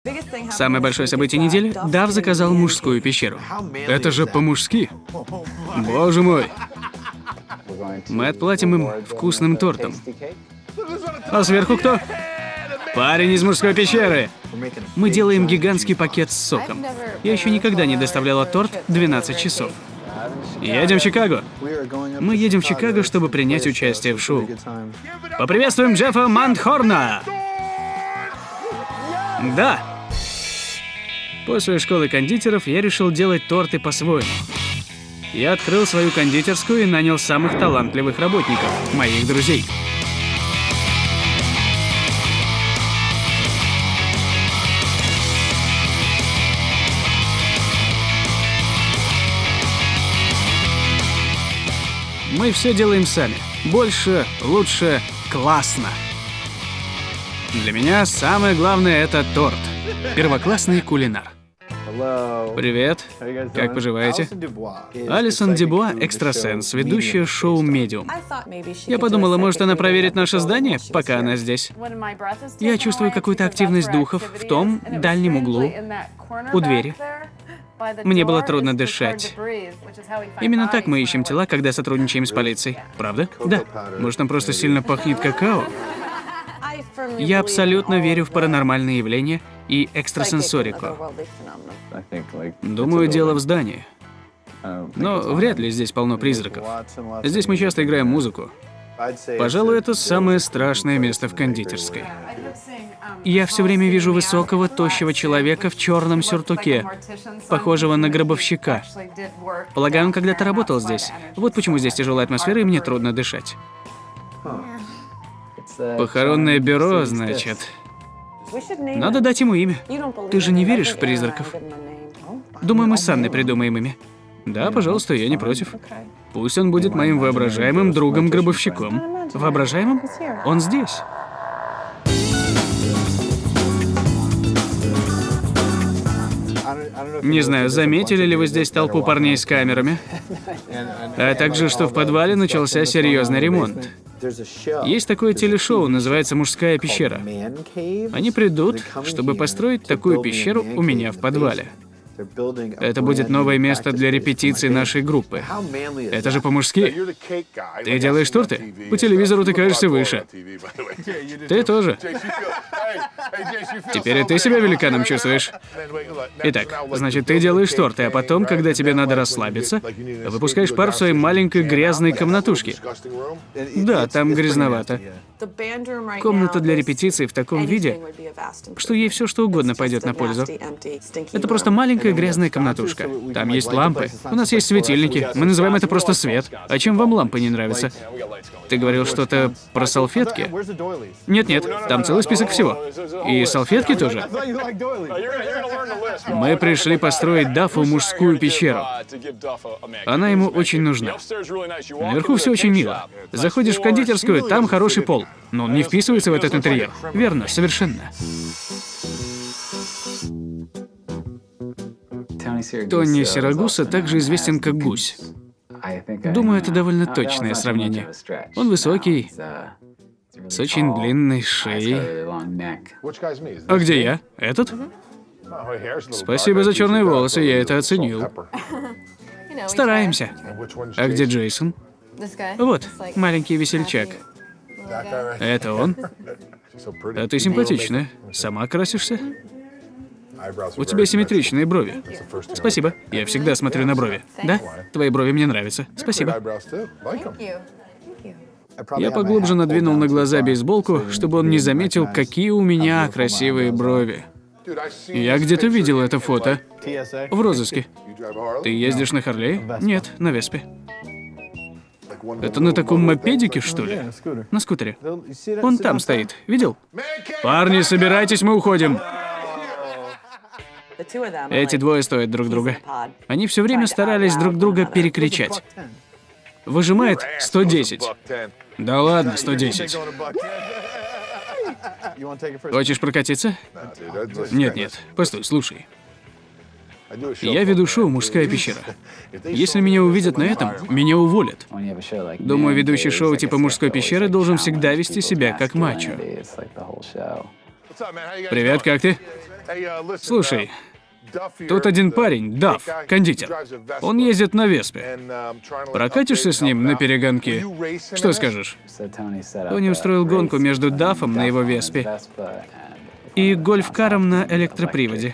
Самое большое событие недели – Дав заказал мужскую пещеру. Это же по-мужски. Боже мой. Мы отплатим им вкусным тортом. А сверху кто? Парень из мужской пещеры. Мы делаем гигантский пакет с соком. Я еще никогда не доставляла торт 12 часов. Едем в Чикаго. Мы едем в Чикаго, чтобы принять участие в шоу. Поприветствуем Джеффа Мандхорна! Да. После школы кондитеров я решил делать торты по-своему. Я открыл свою кондитерскую и нанял самых талантливых работников, моих друзей. Мы все делаем сами. Больше, лучше, классно. Для меня самое главное — это торт. Первоклассный кулинар. Привет. Как поживаете? Алисон Дюбуа, экстрасенс, ведущая шоу «Медиум». Я подумала, может, она проверит наше здание, пока она здесь. Я чувствую какую-то активность духов в том дальнем углу, у двери. Мне было трудно дышать. Именно так мы ищем тела, когда сотрудничаем с полицией. Правда? Да. Может, там просто сильно пахнет какао? Я абсолютно верю в паранормальные явления и экстрасенсорику. Думаю, дело в здании. Но вряд ли здесь полно призраков. Здесь мы часто играем музыку. Пожалуй, это самое страшное место в кондитерской. Я все время вижу высокого, тощего человека в черном сюртуке, похожего на гробовщика. Полагаю, он когда-то работал здесь. Вот почему здесь тяжелая атмосфера, и мне трудно дышать. Похоронное бюро, значит. Надо дать ему имя. Ты же не веришь в призраков? Думаю, мы с Анной придумаем имя. Да, пожалуйста, я не против. Пусть он будет моим воображаемым другом-гробовщиком. Воображаемым? Он здесь. Не знаю, заметили ли вы здесь толпу парней с камерами? А также, что в подвале начался серьезный ремонт. Есть такое телешоу, называется «Мужская пещера». Они придут, чтобы построить такую пещеру у меня в подвале. Это будет новое место для репетиций нашей группы. Это же по-мужски. Ты делаешь торты? По телевизору ты кажешься выше. Ты тоже. Теперь и ты себя великаном чувствуешь. Итак, значит, ты делаешь торты, а потом, когда тебе надо расслабиться, выпускаешь пар в своей маленькой грязной комнатушке. Да, там грязновато. Комната для репетиций в таком виде, что ей все что угодно пойдет на пользу. Это просто маленькая грязная комнатушка. Там есть лампы, у нас есть светильники, мы называем это просто свет. А чем вам лампы не нравятся? Ты говорил что-то про салфетки? Нет-нет, там целый список всего. И салфетки тоже. Мы пришли построить Даффу мужскую пещеру. Она ему очень нужна. Наверху все очень мило. Заходишь в кондитерскую, там хороший пол. Но он не вписывается в этот интерьер. Верно, совершенно. Тони Сирагуса также известен как Гусь. Думаю, это довольно точное сравнение. Он высокий, с очень длинной шеей. А где я? Этот? Спасибо за черные волосы, я это оценил. Стараемся. А где Джейсон? Вот, маленький весельчак. Это он? А ты симпатичная. Сама красишься? У тебя симметричные брови. Спасибо. Я всегда смотрю на брови. Да? Твои брови мне нравятся. Спасибо. Я поглубже надвинул на глаза бейсболку, чтобы он не заметил, какие у меня красивые брови. Я где-то видел это фото. В розыске. Ты ездишь на Харлее? Нет, на Веспе. Это на таком мопедике, что ли? На скутере. Он там стоит. Видел? Парни, собирайтесь, мы уходим. Эти двое стоят друг друга. Они все время старались друг друга перекричать. Выжимает 110. Да ладно, 110. Хочешь прокатиться? Нет. Постой, слушай. Я веду шоу «Мужская пещера». Если меня увидят на этом, меня уволят. Думаю, ведущий шоу типа «Мужской пещеры» должен всегда вести себя как мачо. Привет, как ты? Слушай, тут один парень, Дафф, кондитер. Он ездит на Веспе. Прокатишься с ним на перегонки? Что скажешь? Тони устроил гонку между Даффом на его Веспе и гольф-каром на электроприводе.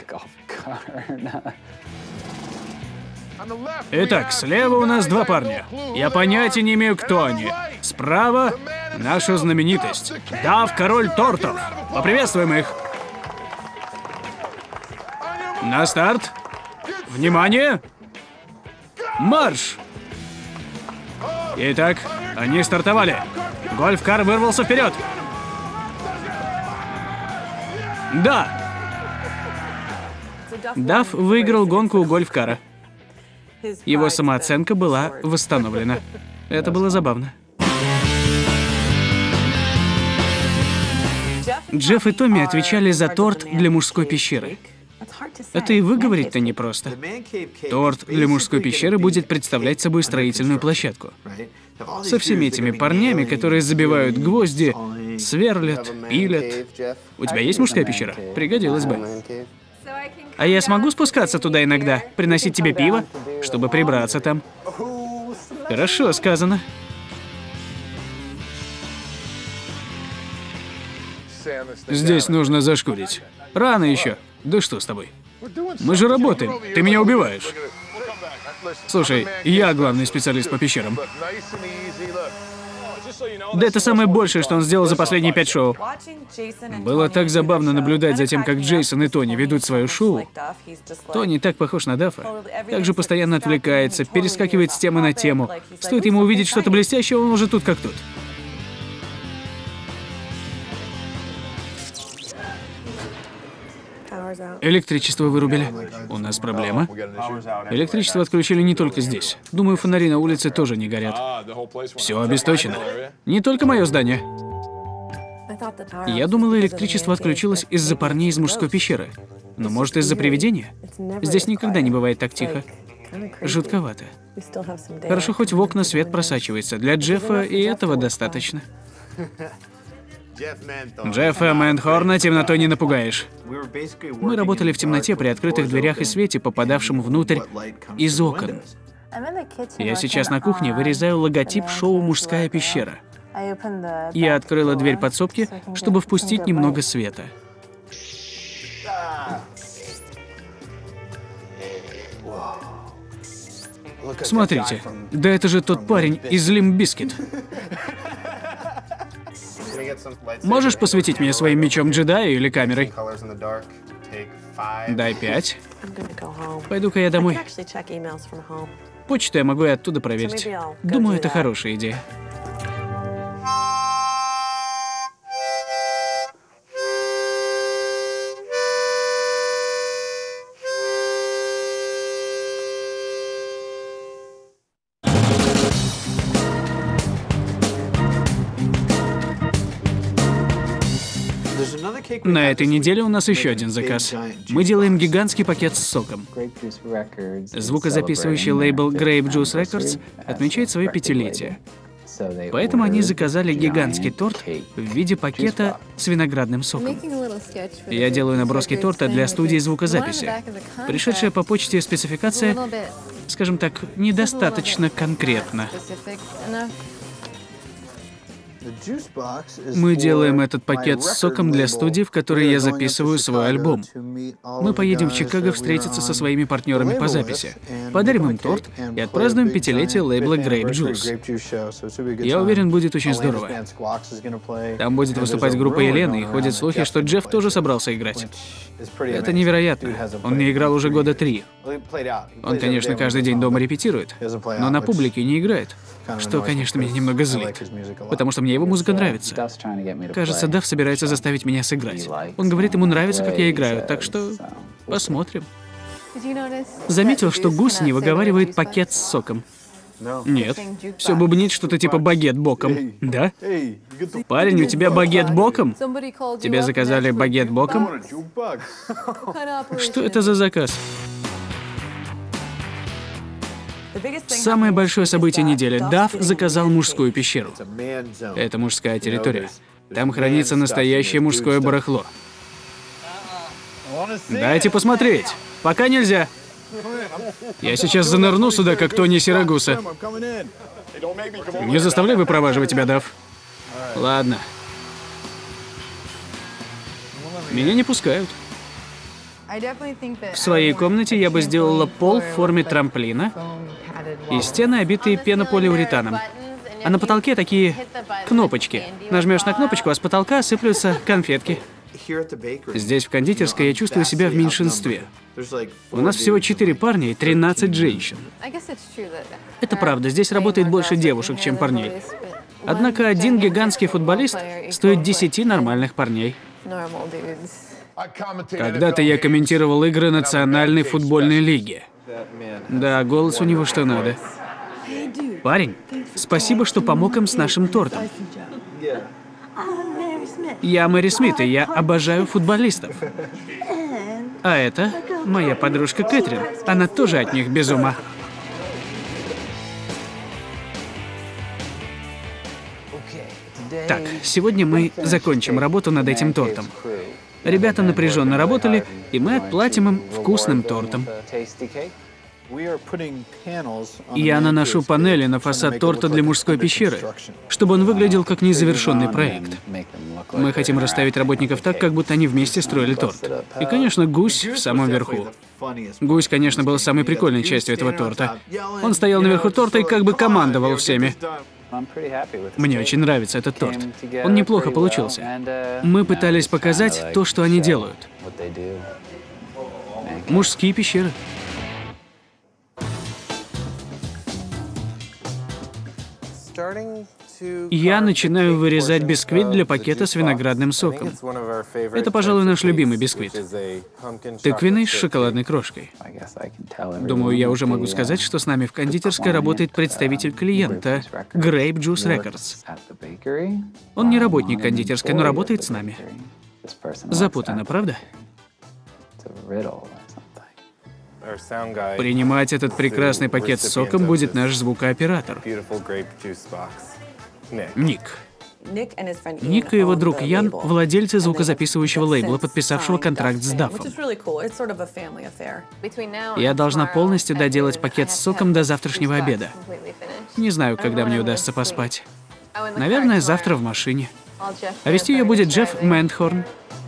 Итак, слева у нас два парня. Я понятия не имею, кто они. Справа наша знаменитость. Дафф, король тортов. Поприветствуем их. На старт. Внимание. Марш. Итак, они стартовали. Гольф-кар вырвался вперед. Да. Дафф выиграл гонку у гольф-кара. Его самооценка была восстановлена. Это было забавно. Джефф и Томми отвечали за торт для мужской пещеры. Это и выговорить-то непросто. Торт для мужской пещеры будет представлять собой строительную площадку. Со всеми этими парнями, которые забивают гвозди, сверлят, пилят. У тебя есть мужская пещера? Пригодилась бы. А я смогу спускаться туда иногда, приносить тебе пиво, чтобы прибраться там? Хорошо сказано. Здесь нужно зашкурить. Рано еще. Да что с тобой? Мы же работаем. Ты меня убиваешь. Слушай, я главный специалист по пещерам. Да это самое большее, что он сделал за последние 5 шоу. Было так забавно наблюдать за тем, как Джейсон и Тони ведут свое шоу. Тони так похож на Даффа. Также постоянно отвлекается, перескакивает с темы на тему. Стоит ему увидеть что-то блестящее, он уже тут как тут. Электричество вырубили. У нас проблема. Электричество отключили не только здесь. Думаю, фонари на улице тоже не горят. Все обесточено. Не только мое здание. Я думала, электричество отключилось из-за парней из мужской пещеры. Но может, из-за привидения? Здесь никогда не бывает так тихо. Жутковато. Хорошо, хоть в окна свет просачивается. Для Джеффа и этого достаточно. Джеффа Мэнхорна темнотой не напугаешь. Мы работали в темноте при открытых дверях и свете, попадавшем внутрь из окон. Я сейчас на кухне вырезаю логотип шоу «Мужская пещера». Я открыла дверь подсобки, чтобы впустить немного света. Смотрите, да это же тот парень из Limp Bizkit. Можешь посветить меня своим мечом джедая или камерой? Дай 5. Пойду-ка я домой. Почту я могу и оттуда проверить. Думаю, это хорошая идея. На этой неделе у нас еще один заказ. Мы делаем гигантский пакет с соком. Звукозаписывающий лейбл Grape Juice Records отмечает свое 5-летие. Поэтому они заказали гигантский торт в виде пакета с виноградным соком. Я делаю наброски торта для студии звукозаписи. Пришедшая по почте спецификация, скажем так, недостаточно конкретна. Мы делаем этот пакет с соком для студии, в которой я записываю свой альбом. Мы поедем в Чикаго встретиться со своими партнерами по записи, подарим им торт и отпразднуем 5-летие лейбла Grape Juice. Я уверен, будет очень здорово. Там будет выступать группа Елены, и ходят слухи, что Джефф тоже собрался играть. Это невероятно. Он не играл уже года 3. Он, конечно, каждый день дома репетирует, но на публике не играет. Что, конечно, меня немного злит, потому что мне его музыка нравится. Кажется, Дафф собирается заставить меня сыграть. Он говорит, ему нравится, как я играю, так что посмотрим. Заметил, что гусь не выговаривает пакет с соком? Нет. Все бубнит что-то типа багет боком. Да? Парень, у тебя багет боком? Тебе заказали багет боком? Что это за заказ? Самое большое событие недели. Дафф заказал мужскую пещеру. Это мужская территория. Там хранится настоящее мужское барахло. Дайте посмотреть. Пока нельзя. Я сейчас занырну сюда, как Тони Сирагуса. Не заставляй выпроваживать тебя, Дав. Ладно. Меня не пускают. В своей комнате я бы сделала пол в форме трамплина и стены, обитые пенополиуретаном. А на потолке такие кнопочки. Нажмешь на кнопочку, а с потолка сыплются конфетки. Здесь, в кондитерской, я чувствую себя в меньшинстве. У нас всего 4 парня и 13 женщин. Это правда, здесь работает больше девушек, чем парней. Однако один гигантский футболист стоит 10 нормальных парней. Когда-то я комментировал игры Национальной футбольной лиги. Да, голос у него что надо. Парень, спасибо, что помог им с нашим тортом. Я Мэри Смит, и я обожаю футболистов. А это моя подружка Кэтрин. Она тоже от них без ума. Так, сегодня мы закончим работу над этим тортом. Ребята напряженно работали, и мы отплатим им вкусным тортом. Я наношу панели на фасад торта для мужской пещеры, чтобы он выглядел как незавершенный проект. Мы хотим расставить работников так, как будто они вместе строили торт. И, конечно, гусь в самом верху. Гусь, конечно, был самой прикольной частью этого торта. Он стоял наверху торта и как бы командовал всеми. Мне очень нравится этот торт. Он неплохо получился. Мы пытались показать то, что они делают. Мужские пещеры. Я начинаю вырезать бисквит для пакета с виноградным соком. Это, пожалуй, наш любимый бисквит. Тыквенный с шоколадной крошкой. Думаю, я уже могу сказать, что с нами в кондитерской работает представитель клиента Grape Juice Records. Он не работник кондитерской, но работает с нами. Запутанно, правда? Принимать этот прекрасный пакет с соком будет наш звукооператор. Ник. Ник и его друг Ян – владельцы звукозаписывающего лейбла, подписавшего контракт с Даффом. Я должна полностью доделать пакет с соком до завтрашнего обеда. Не знаю, когда мне удастся поспать. Наверное, завтра в машине. А вести ее будет Джефф Мэнтхорн.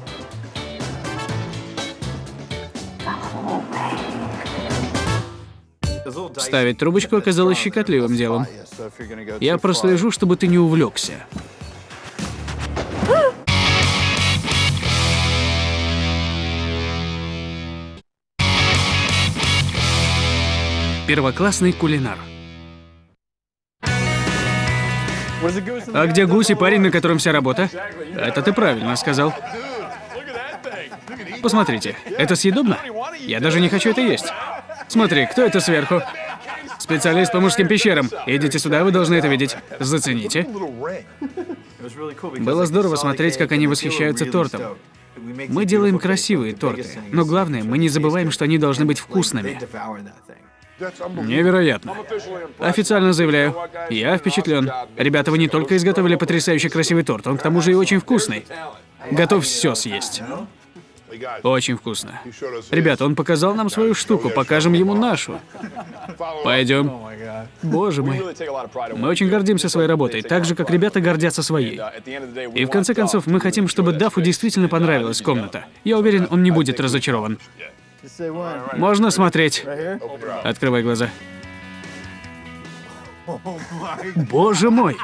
Вставить трубочку оказалось щекотливым делом. Я прослежу, чтобы ты не увлекся. Первоклассный кулинар. А где гусь и парень, на котором вся работа? Это ты правильно сказал. Посмотрите, это съедобно? Я даже не хочу это есть. Смотри, кто это сверху? Специалист по мужским пещерам. Идите сюда, вы должны это видеть. Зацените. Было здорово смотреть, как они восхищаются тортом. Мы делаем красивые торты, но главное, мы не забываем, что они должны быть вкусными. Невероятно. Официально заявляю, я впечатлен. Ребята, вы не только изготовили потрясающе красивый торт, он к тому же и очень вкусный. Готов все съесть. Очень вкусно. Ребята, он показал нам свою штуку, покажем ему нашу. Пойдем. Боже мой. Мы очень гордимся своей работой, так же, как ребята гордятся своей. И в конце концов, мы хотим, чтобы Даффу действительно понравилась комната. Я уверен, он не будет разочарован. Можно смотреть. Открывай глаза. Боже мой.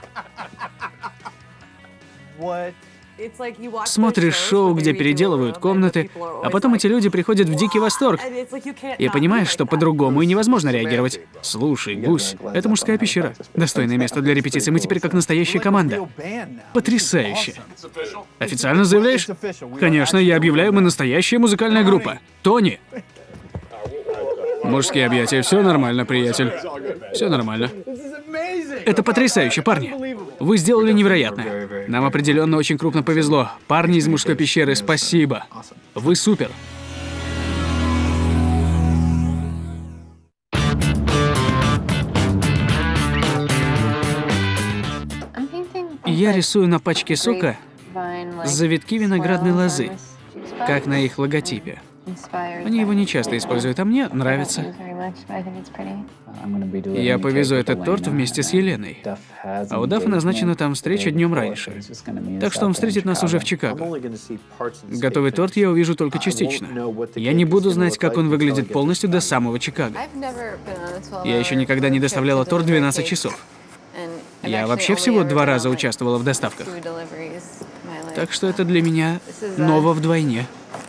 Смотришь шоу, где переделывают комнаты, а потом эти люди приходят в дикий восторг. И понимаешь, что по-другому и невозможно реагировать. Слушай, гусь, это мужская пещера. Достойное место для репетиции. Мы теперь как настоящая команда. Потрясающе. Официально заявляешь? Конечно, я объявляю, мы настоящая музыкальная группа. Тони. Мужские объятия. Все нормально, приятель. Все нормально. Это потрясающе, парни. Вы сделали невероятное. Нам определенно очень крупно повезло. Парни из мужской пещеры, спасибо. Вы супер. Я рисую на пачке сока завитки виноградной лозы. как на их логотипе. Они его не часто используют, а мне нравится. Я повезу этот торт вместе с Еленой. А у Даффа назначена там встреча днем раньше. Так что он встретит нас уже в Чикаго. Готовый торт я увижу только частично. Я не буду знать, как он выглядит полностью до самого Чикаго. Я еще никогда не доставляла торт 12 часов. Я вообще всего 2 раза участвовала в доставках. Так что это для меня ново вдвойне.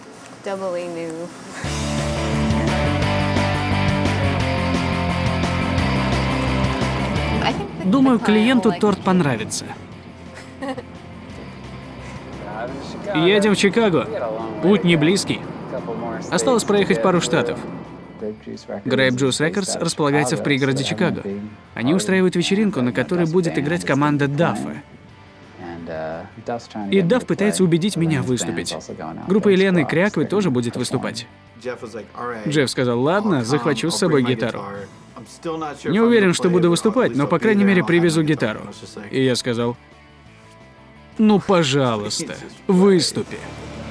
Думаю, клиенту торт понравится. Едем в Чикаго. Путь не близкий. Осталось проехать пару штатов. Grape Juice Records располагается в пригороде Чикаго. Они устраивают вечеринку, на которой будет играть команда Даффа. И Дафф пытается убедить меня выступить. Группа Елены Кряквы тоже будет выступать. Джефф сказал, ладно, захвачу с собой гитару. Не уверен, что буду выступать, но, по крайней мере, привезу гитару. И я сказал, ну, пожалуйста, выступи.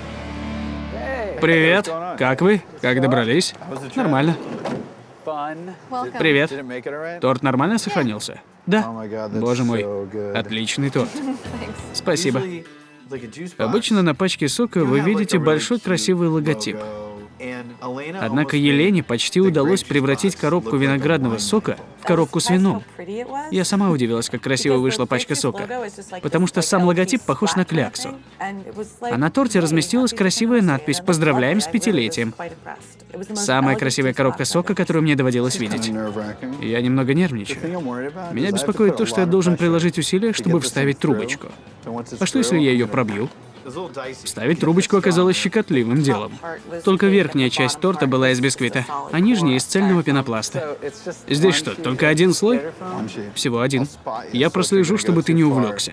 Привет, как вы? Как добрались? Нормально. Привет. Торт нормально сохранился? Да. Боже мой, отличный торт. Спасибо. Обычно на пачке сока вы видите большой красивый логотип. Однако Елене почти удалось превратить коробку виноградного сока в коробку с вином. Я сама удивилась, как красиво вышла пачка сока, потому что сам логотип похож на кляксу. А на торте разместилась красивая надпись «Поздравляем с 5-летием». Самая красивая коробка сока, которую мне доводилось видеть. Я немного нервничаю. Меня беспокоит то, что я должен приложить усилия, чтобы вставить трубочку. А что, если я ее пробью? Вставить трубочку оказалось щекотливым делом. Только верхняя часть торта была из бисквита, а нижняя из цельного пенопласта. Здесь что, только один слой? Всего один. Я прослежу, чтобы ты не увлекся.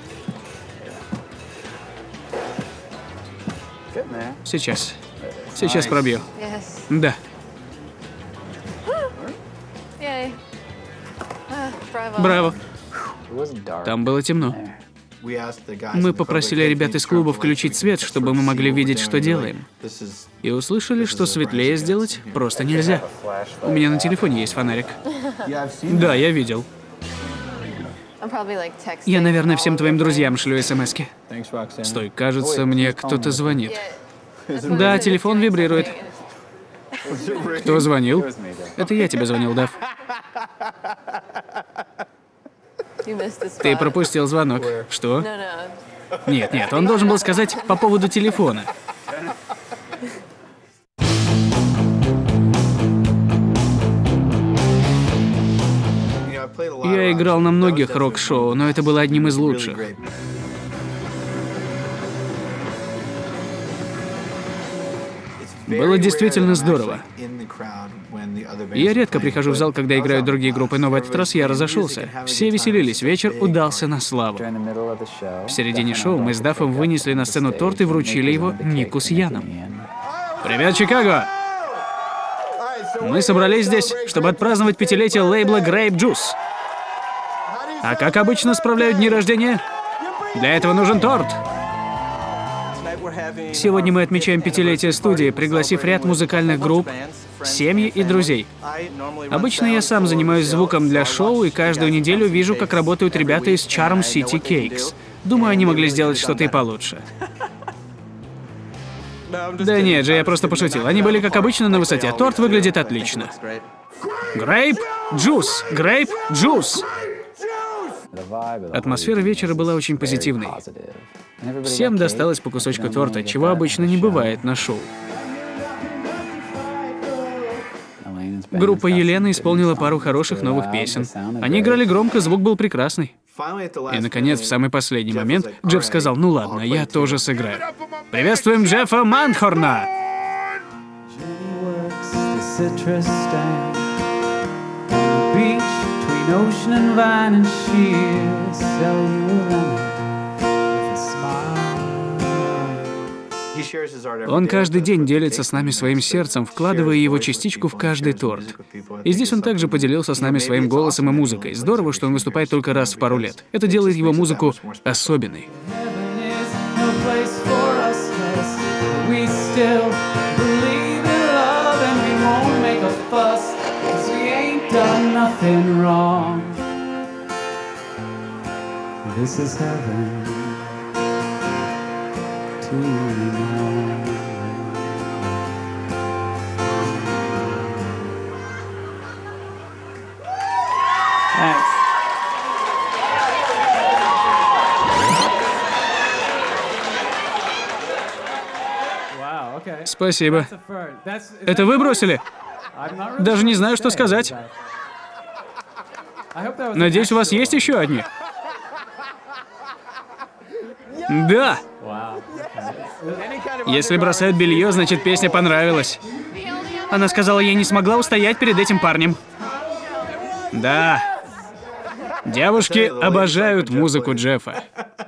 Сейчас. Сейчас пробью. Да. Браво. Там было темно. Мы попросили ребят из клуба включить свет, чтобы мы могли видеть, что делаем. И услышали, что светлее сделать просто нельзя. У меня на телефоне есть фонарик. Да, я видел. Я, наверное, всем твоим друзьям шлю смски. Стой, кажется, мне кто-то звонит. Да, телефон вибрирует. Кто звонил? Это я тебе звонил, Дафф. Ты пропустил звонок. Что? Нет, он должен был сказать по поводу телефона. Я играл на многих рок-шоу, но это было одним из лучших. Было действительно здорово. Я редко прихожу в зал, когда играют другие группы, но в этот раз я разошелся. Все веселились, вечер удался на славу. В середине шоу мы с Даффом вынесли на сцену торт и вручили его Нику с Яном. Привет, Чикаго! Мы собрались здесь, чтобы отпраздновать 5-летие лейбла Grape Juice. А как обычно справляют дни рождения? Для этого нужен торт. Сегодня мы отмечаем 5-летие студии, пригласив ряд музыкальных групп, семьи и друзей. Обычно я сам занимаюсь звуком для шоу, и каждую неделю вижу, как работают ребята из Charm City Cakes. Думаю, они могли сделать что-то и получше. Да нет же, я просто пошутил. Они были, как обычно, на высоте. Торт выглядит отлично. Grape Juice! Grape Juice! Атмосфера вечера была очень позитивной. Всем досталось по кусочку торта, чего обычно не бывает на шоу. Группа Елены исполнила пару хороших новых песен. Они играли громко, звук был прекрасный. И, наконец, в самый последний момент Джефф сказал, ну ладно, я тоже сыграю. Приветствуем Джеффа Манхорна! Он каждый день делится с нами своим сердцем, вкладывая его частичку в каждый торт. И здесь он также поделился с нами своим голосом и музыкой. Здорово, что он выступает только раз в пару лет. Это делает его музыку особенной. still believe in love and we won't make a fuss, 'cause we ain't done nothing wrong. This is heaven to me now. Thanks. Спасибо. Это вы бросили? Даже не знаю, что сказать. Надеюсь, у вас есть еще одни? Да! Если бросают белье, значит, песня понравилась. Она сказала, я не смогла устоять перед этим парнем. Да. Девушки обожают музыку Джеффа.